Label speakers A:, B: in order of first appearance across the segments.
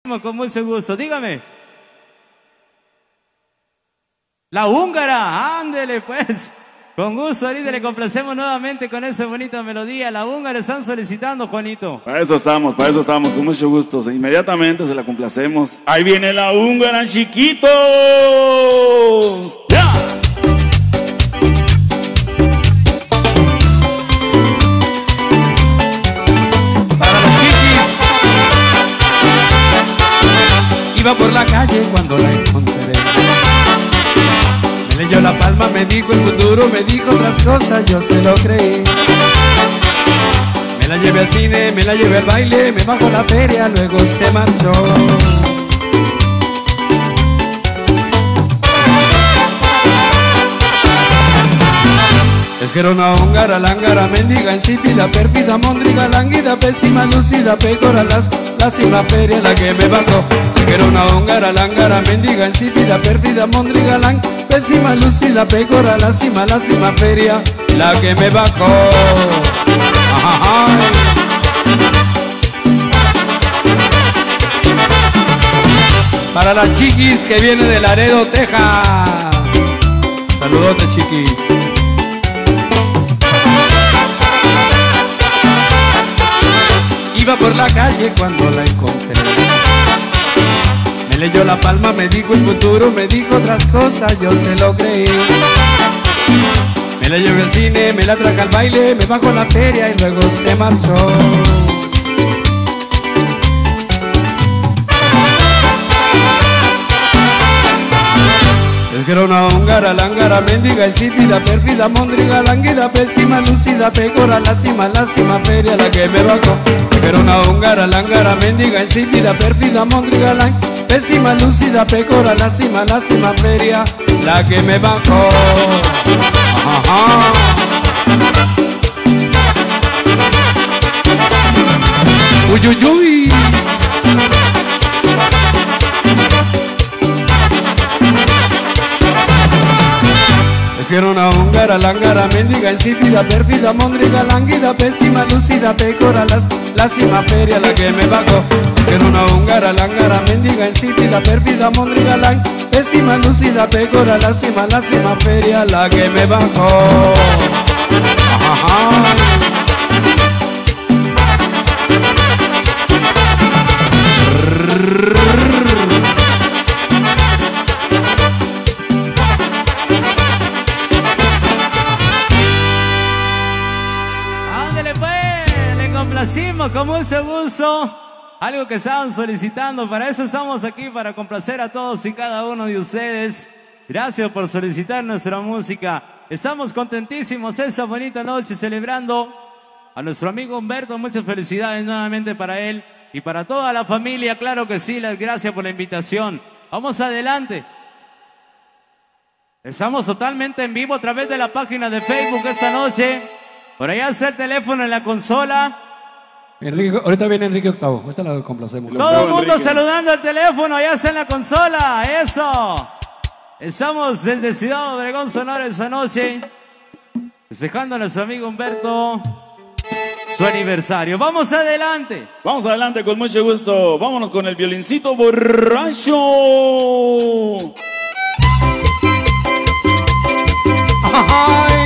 A: Con mucho gusto, dígame. La húngara, ándele pues. Con gusto, ahorita le complacemos nuevamente con esa bonita melodía. La húngara están solicitando, Juanito.
B: Para eso estamos, con mucho gusto. Inmediatamente se la complacemos. Ahí viene la húngara, chiquitos. ¡Ya!
A: Para los chiquis. Iba por la calle cuando la encontré. Me leyó la palma, me dijo el futuro, me dijo otras cosas, yo se lo creí. Me la llevé al cine, me la llevé al baile, me bajó la feria, luego se marchó. Es que era una húngara, lángara, mendiga, insípida, pérfida, móndriga, lánguida, pésima, lúcida, pecora, lástima, feria, la que me bajó. Es que era una húngara, lángara, mendiga, insípida, pérfida, móndriga, pésima, lúcida, pecora, lástima, feria, la que me bajó. Ay. Para las chiquis que viene de Laredo, Texas. Saludote, chiquis. Iba por la calle cuando la encontré. Me leyó la palma, me dijo el futuro, me dijo otras cosas, yo se lo creí. Me la llevé al cine, me la traje al baile, me bajó la feria y luego se marchó. Es que era una húngara, lángara, mendiga, insípida, pérfida, móndriga, lánguida, pésima, lúcida, pecora, lástima, feria, la que me bajó. Es que era una húngara, lángara, mendiga, insípida, pérfida, móndriga, pésima, lúcida, pecora, lástima, feria, la que me bajó. Ajá. Uy, uy, uy. Es que era una húngara, lángara, mendiga, insípida, pérfida, móndriga, lánguida, pésima, lúcida, pecora, lástima, feria, la que me bajó. Es que era una húngara, lángara, mendiga, insípida, pérfida, móndriga, pésima, lúcida, pecora, lástima, feria, la que me bajó. Ajá. Complacimos con mucho gusto. Algo que estaban solicitando. Para eso estamos aquí, para complacer a todos y cada uno de ustedes. Gracias por solicitar nuestra música. Estamos contentísimos esta bonita noche celebrando a nuestro amigo Humberto. Muchas felicidades nuevamente para él y para toda la familia. Claro que sí, las gracias por la invitación. Vamos adelante. Estamos totalmente en vivo a través de la página de Facebook esta noche. Por allá está el teléfono en la consola.
C: Enrique, ahorita viene Enrique Octavo, ahorita lo complacemos.
A: Todo el mundo saludando al teléfono, allá está en la consola, eso. Estamos desde Ciudad Obregón, Sonora, esa noche, festejando a nuestro amigo Humberto su aniversario. Vamos adelante.
B: Vamos adelante con mucho gusto. Vámonos con el violincito borracho.
A: Ay.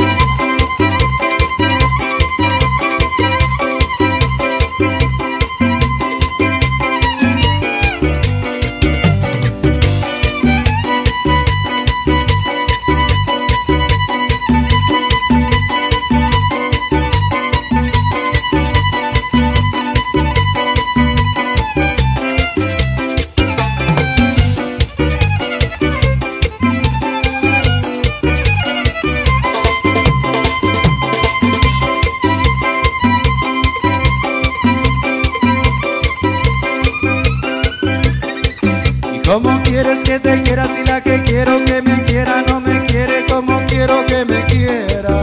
A: ¿Cómo quieres que te quiera si la que quiero que me quiera no me quiere como quiero que me quiera?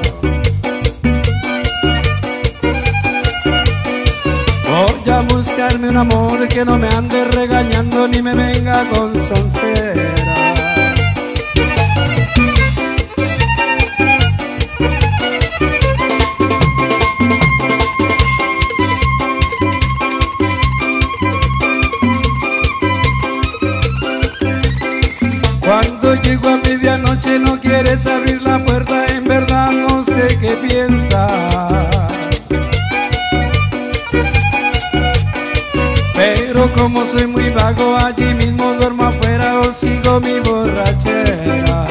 A: Voy a buscarme un amor que no me ande regañando ni me venga con soncera.
C: Cuando llego a medianoche no quieres abrir la puerta, en verdad no sé qué piensas. Pero como soy muy vago, allí mismo duermo afuera o sigo mi borrachera.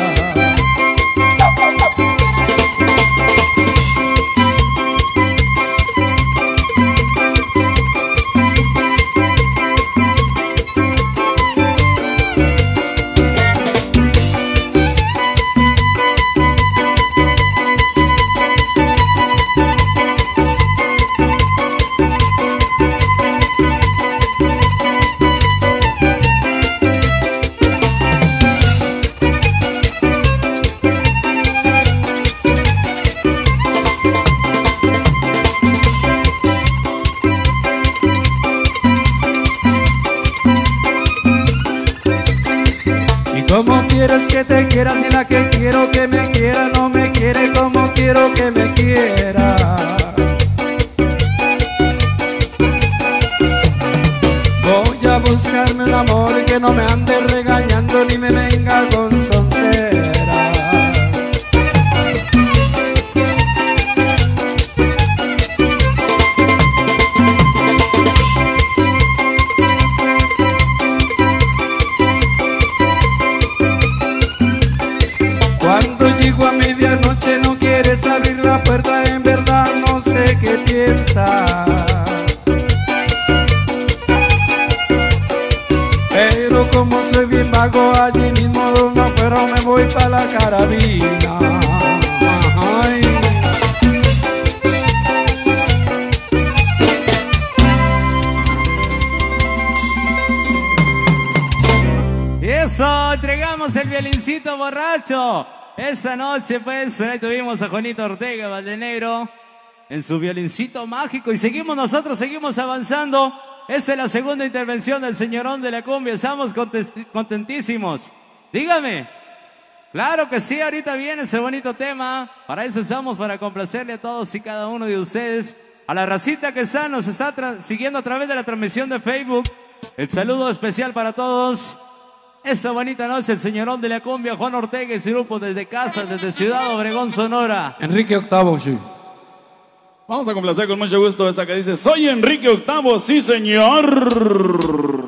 C: ¿Cómo quieres que te quiera si la que quiero que me quiera no me quiere como quiero que me quiera? Voy a buscarme un amor que no me ande regañando ni me venga con soncera. Cuando llego a medianoche no quieres abrir la puerta, en verdad no sé qué piensas. Pero como soy bien vago, allí mismo donde afuera me voy pa' la carabina. Ay.
A: Y eso, entregamos el violincito borracho. Esa noche, pues, ahí tuvimos a Juanito Ortega, Valdenegro, en su violincito mágico. Y seguimos nosotros, seguimos avanzando. Esta es la segunda intervención del señorón de la cumbia. Estamos contentísimos. Dígame. Claro que sí, ahorita viene ese bonito tema. Para eso estamos, para complacerle a todos y cada uno de ustedes. A la racita que nos está siguiendo a través de la transmisión de Facebook. El saludo especial para todos. Esa bonita noche, el señorón de la cumbia, Juan Ortega y su grupo desde casa, desde Ciudad Obregón, Sonora.
C: Enrique VIII, sí.
B: Vamos a complacer con mucho gusto esta que dice: soy Enrique VIII, sí señor.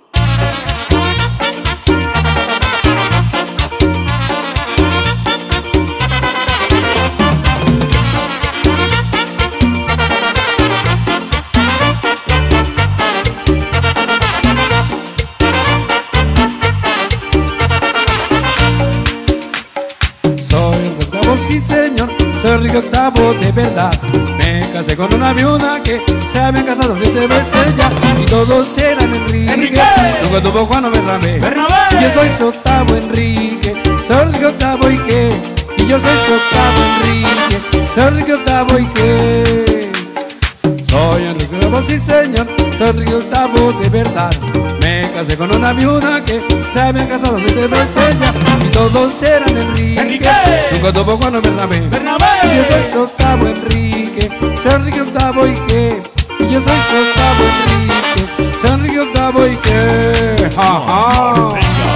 C: Sí señor, soy Enrique VIII de verdad. Me casé con una viuda que se había casado 7 veces ya, y todos eran Enrique. Nunca tuvo Juan o Bernabé. Y yo soy su octavo Enrique, soy Enrique VIII y qué. Y yo soy su octavo Enrique, soy Enrique VIII y qué. Soy Enrique VIII, sí señor, soy Enrique VIII de verdad. Me casé con una viuda que se habían casado 7 veces ya, y todos eran Enrique. Nunca tuvo Juan o Bernabé. Y yo soy su octavo Enrique, soy Enrique VIII y qué. Y yo soy su octavo Enrique, soy Enrique VIII y qué. Ja, ja.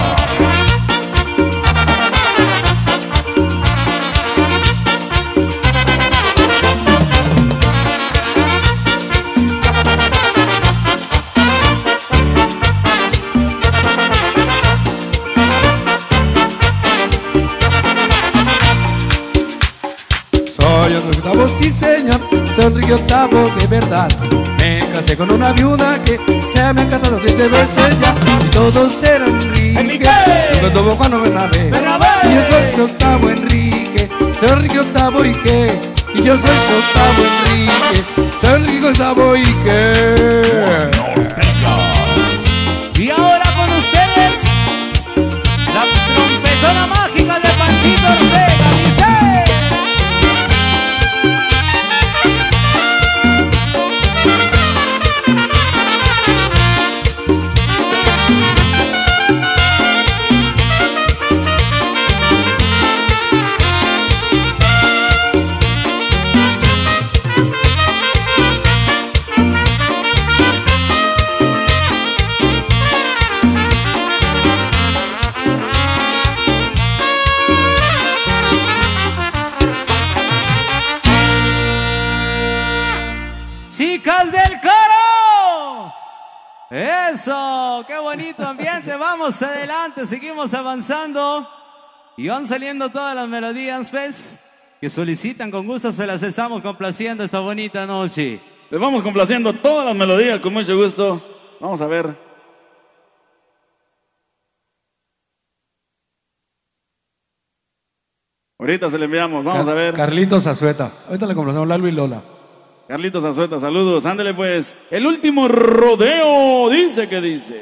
C: Sí señor, soy Enrique VIII de verdad. Me casé con una viuda que se habían casado 7 veces ya, y todos eran Enrique. Nunca tuvo Juan o Bernabé. Y yo soy su octavo Enrique, soy Enrique VIII y qué. Y yo soy su octavo Enrique, soy Enrique VIII y qué.
A: Y ahora con ustedes, la trompetona mágica de Pancito Ortega, dice. Eso, qué bonito ambiente. Vamos adelante, seguimos avanzando. Y van saliendo todas las melodías, ¿ves? Que solicitan, con gusto se las estamos complaciendo esta bonita noche.
B: Les vamos complaciendo todas las melodías con mucho gusto. Vamos a ver. Ahorita se le enviamos, vamos a ver.
C: Carlitos Azueta. Ahorita le complacemos Lalo y Lola.
B: Carlitos Azueta, saludos. Ándele pues. El último rodeo, dice que dice.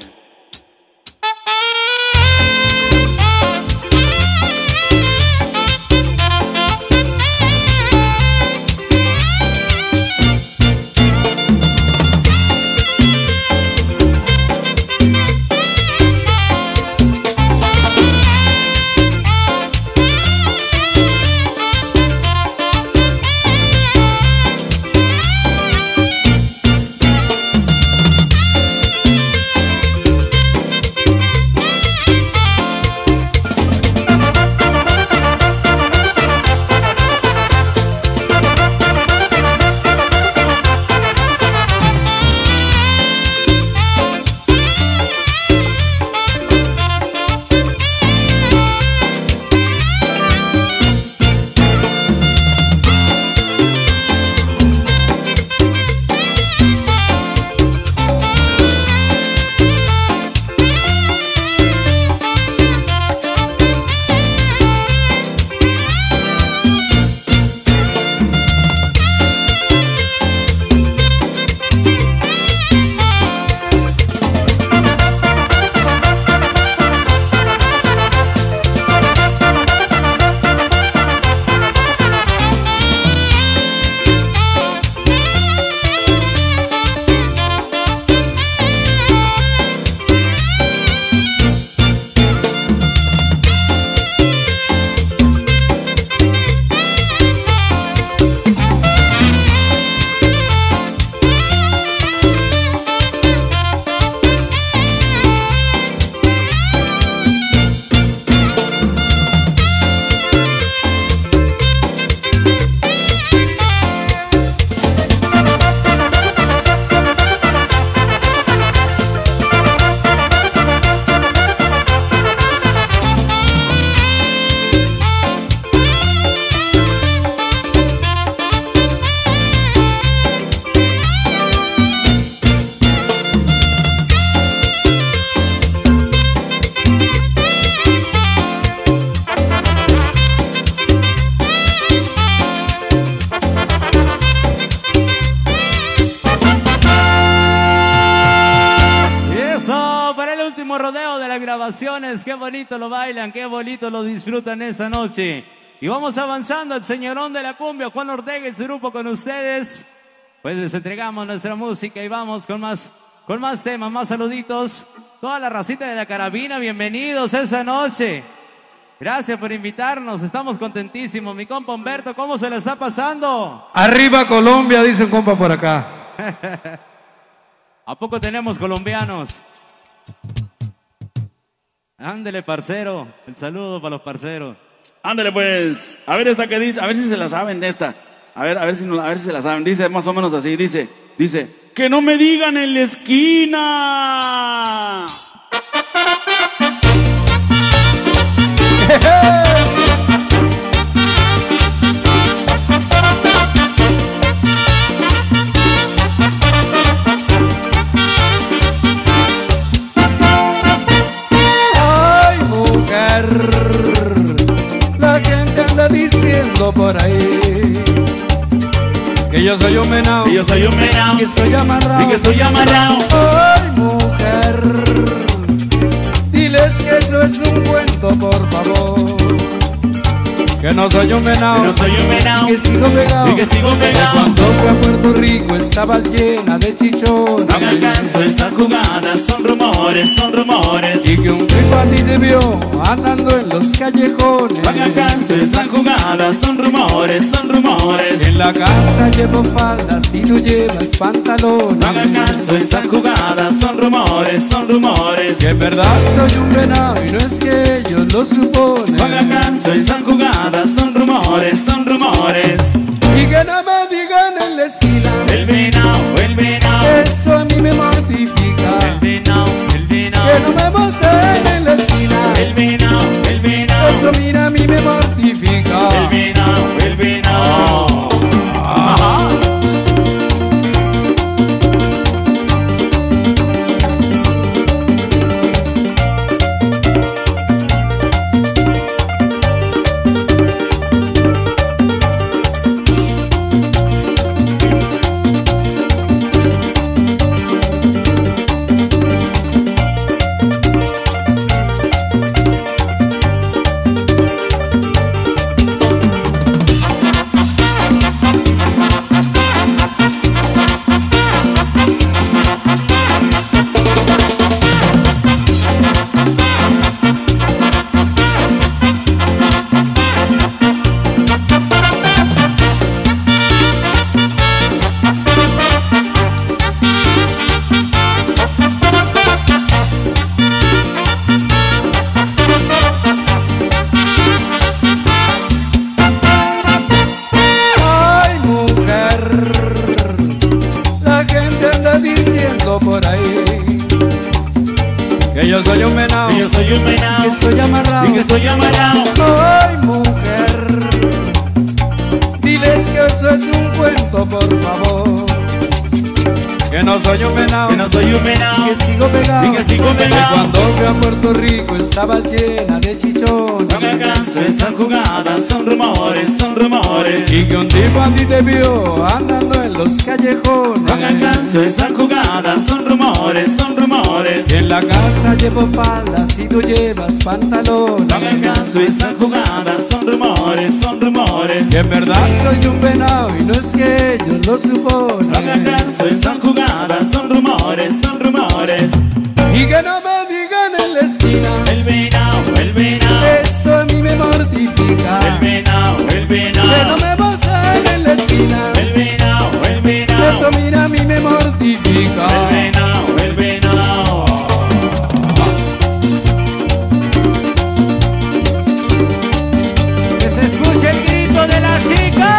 A: Qué bonito lo bailan, qué bonito lo disfrutan esa noche. Y vamos avanzando, el señorón de la cumbia, Juan Ortega y su grupo con ustedes. Pues les entregamos nuestra música y vamos con más temas, más saluditos. Toda la racita de la carabina, bienvenidos esa noche. Gracias por invitarnos, estamos contentísimos. Mi compa Humberto, ¿cómo se la está pasando?
C: Arriba Colombia, dice un compa por acá.
A: ¿A poco tenemos colombianos? Ándele, parcero. El saludo para los parceros.
B: Ándele, pues. A ver esta que dice. A ver si se la saben de esta. A ver si se la saben. Dice más o menos así. Dice. Que no me digan en la esquina.
C: La gente anda diciendo por ahí que yo soy un venado,
B: que soy
C: amarrado,
B: que soy amarrado.
C: Ay, mujer, diles que eso es un cuento, por favor. Que no soy un venado, y que sigo pegado, Cuando fui a Puerto Rico estaba llena de chichones.
B: No hagan caso, esas jugadas son rumores.
C: Y que un rico a ti te vio andando en los callejones.
B: No hagan caso, esas jugadas son rumores.
C: En la casa llevo faldas y tú llevas pantalones.
B: No hagan caso, esas jugadas son rumores.
C: Que en verdad soy un venado y no es que ellos lo suponen.
B: No hagan caso, esas jugadas son rumores.
C: Y que no me digan en la esquina
B: el venado.
C: Eso a mí me mortifica.
B: El
C: que yo soy un venado,
B: que yo soy un venado,
C: que soy amarrado,
B: y que soy amarrado.
C: Ay, mujer, diles que eso es un cuento, por favor. Que no soy un venado,
B: Que no soy un venado,
C: que sigo pegado,
B: y que sigo
C: que
B: pegado.
C: cuando fui a Puerto Rico estaba llena de chichones.
B: No me canso, esas jugadas son rumores, son rumores.
C: Y que un tipo a ti te vio andando en los callejones.
B: No me canso, esas jugadas son rumores, son rumores.
C: Y en la casa llevo faldas y tú llevas pantalones.
B: No me canso, esas jugadas son rumores, son rumores.
C: Y en verdad soy un venado y no es que ellos lo suponen.
B: No me canso, esas jugadas son rumores, son rumores.
C: Y que no me digan en la esquina,
B: El venado, el venado,
C: eso a mí me mortifica.
B: el venado, el
C: Que no
B: venado,
C: me pasen en la esquina,
B: el venado, el venado,
C: eso mira a mí me mortifica.
B: el venado, el venado.
A: Que se escuche el grito de la chica.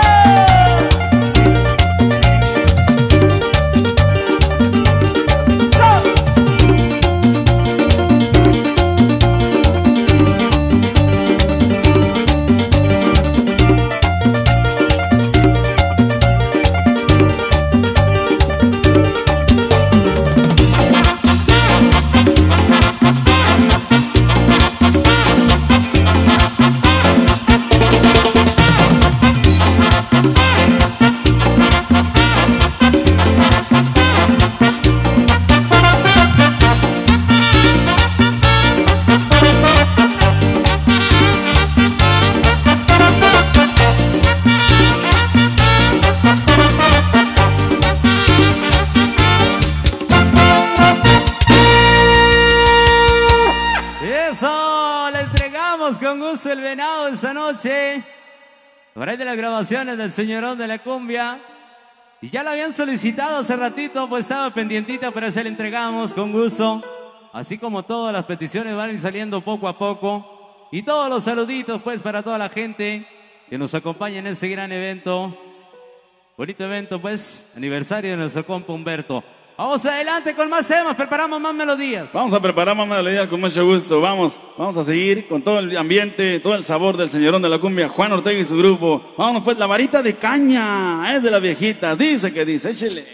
A: Eso, le entregamos con gusto el venado esa noche. Por ahí de las grabaciones del señorón de la cumbia. Y ya la habían solicitado hace ratito, pues estaba pendientita, pero se le entregamos con gusto. Así como todas las peticiones van a ir saliendo poco a poco. Y todos los saluditos, pues, para toda la gente que nos acompaña en este gran evento. Bonito evento, pues, aniversario de nuestro compa Humberto. Vamos adelante con más temas, preparamos más melodías.
B: Vamos a preparar más melodías con mucho gusto. Vamos a seguir con todo el ambiente, todo el sabor del señorón de la cumbia, Juan Ortega y su grupo. Vámonos pues, la varita de caña, es de las viejitas. Dice que dice, échele.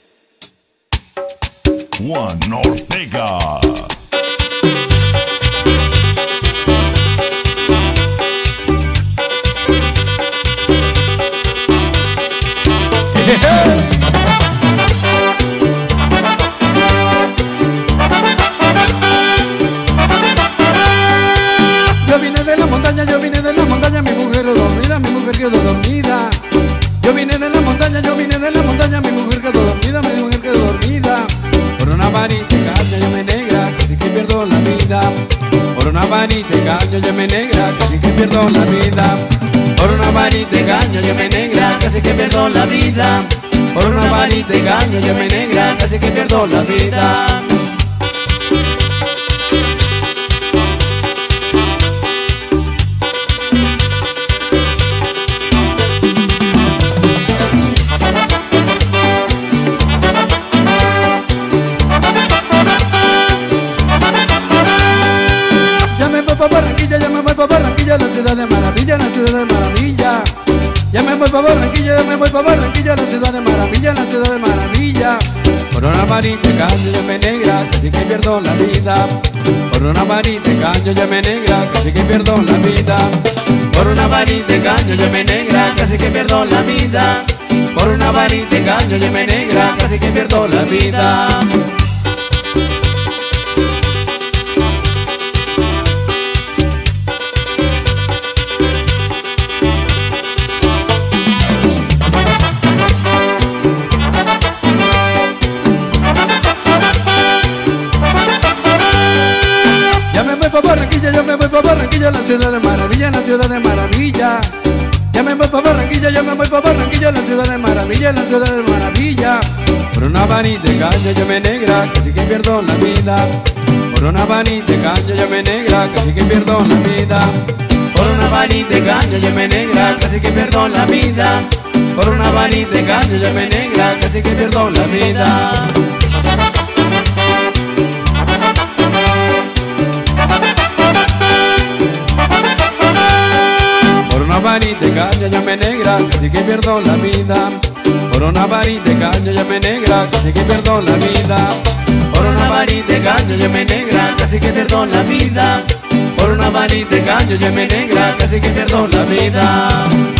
D: Juan Ortega.
C: Yo vine de la montaña, yo vine de la montaña, mi mujer dormida, mi mujer quedó dormida. Yo vine de la montaña, yo vine de la montaña, mi mujer quedó dormida, mi mujer quedó dormida. Por una varita de caña yo me negra, casi que pierdo la vida. Por una varita de caña yo me negra, casi que pierdo la vida. Por una varita de caña yo me negra, casi que pierdo la vida. Por una varita de caña yo me negra, casi que pierdo la vida. Barranquilla, la ciudad de maravilla, la ciudad de maravilla. Ya me voy pa' Barranquilla, ya me voy pa' Barranquilla, la ciudad de maravilla, la ciudad de maravilla. Por una varita de caña yo me negra, casi que pierdo la vida. Por una varita de caña yo me negra, casi que pierdo la vida. Por una varita de caña yo me negra, casi que pierdo la vida. Por una varita de caña yo me negra, casi que pierdo la vida. Barranquilla, yo me voy pa' Barranquilla, la ciudad de maravilla, la ciudad de maravilla. Ya me voy pa' Barranquilla, yo me voy pa' Barranquilla, la ciudad de maravilla, la ciudad de maravilla. Por una varita de caña yo me negra, casi que pierdo la vida. Por una varita de caña yo me negra, casi que pierdo la vida. Por una varita de caña yo me negra, casi que pierdo la vida. Por una varita de caña yo me negra, casi que pierdo la vida. varita de caña ya me negra, casi que pierdo la vida. Por una varita de caña ya me negra, casi que pierdo la vida.
A: Por una varita de caña ya me negra, casi que pierdo la vida. Por una varita de caña ya me negra, casi que pierdo la vida.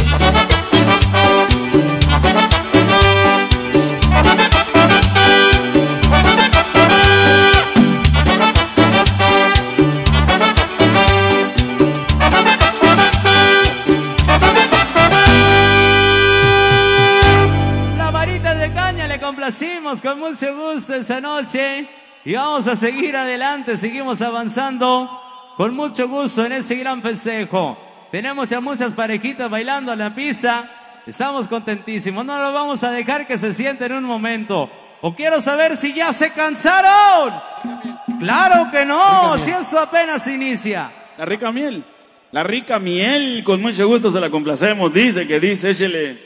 A: Complacimos con mucho gusto esa noche y vamos a seguir adelante, seguimos avanzando con mucho gusto en ese gran festejo. Tenemos ya muchas parejitas bailando a la pista, estamos contentísimos, no lo vamos a dejar que se sienten un momento. O quiero saber si ya se cansaron. Claro que no, si esto apenas inicia.
B: La rica miel, con mucho gusto se la complacemos, dice, échele.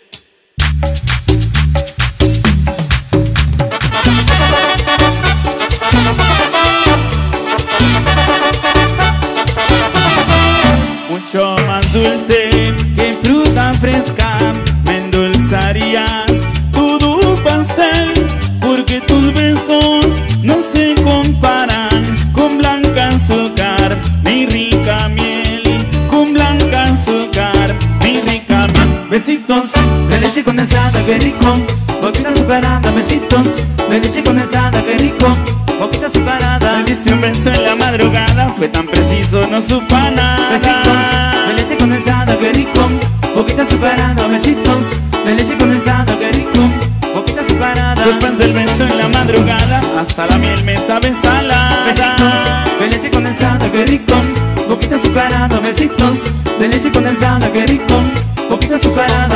B: Mucho más dulce que fruta fresca, me endulzarías todo pastel, porque tus besos no se comparan con blanca azúcar, mi rica miel, con blanca azúcar, mi rica miel.
A: Besitos de leche condensada, qué rico, poquita azucarada, besitos de leche condensada, qué rico, poquita azucarada.
B: Me diste un beso en la madrugada, fue tan preciso, no supa nada.
A: Besitos de leche condensada, qué rico, poquita azucarada, besitos de leche condensada, qué rico, poquita azucarada.
B: Después del beso en la madrugada, hasta la miel me sabe salada.
A: Besitos de leche condensada, qué rico, poquita azucarada, besitos de leche condensada, qué rico, poquita azucarada.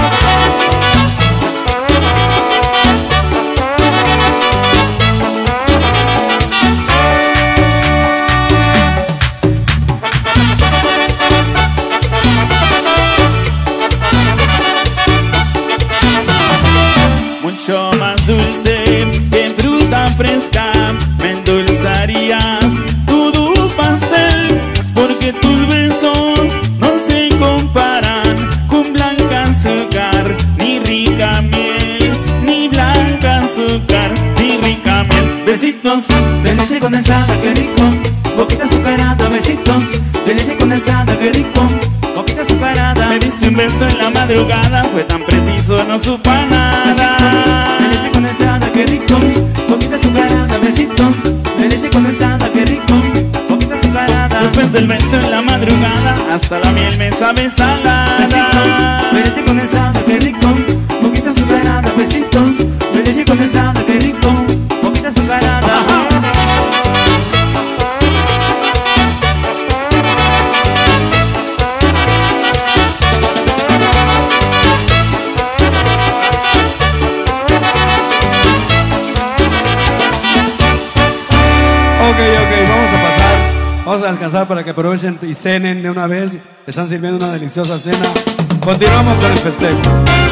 B: Mucho más dulce que fruta fresca, me endulzarías todo pastel, porque tus besos no se comparan con blanca azúcar, ni rica miel, ni blanca azúcar, ni rica miel.
A: Besitos de leche condensada, qué rico, poquita azucarada, besitos de leche condensada, qué rico, poquita azucarada.
B: Me diste un beso en la madrugada, fue tan preciso, no supa nada.
A: Besitos de leche condensada, qué rico, poquita azucarada, besitos de leche condensada, qué rico, poquita azucarada.
B: Después del beso en la madrugada, hasta la miel me sabe salada.
A: Besitos de leche condensada, qué rico, poquita azucarada, besitos de leche condensada, qué rico, poquita azucarada.
C: Ok, vamos a pasar. Vamos a alcanzar para que aprovechen y cenen de una vez. Están sirviendo una deliciosa cena. Continuamos con el festejo.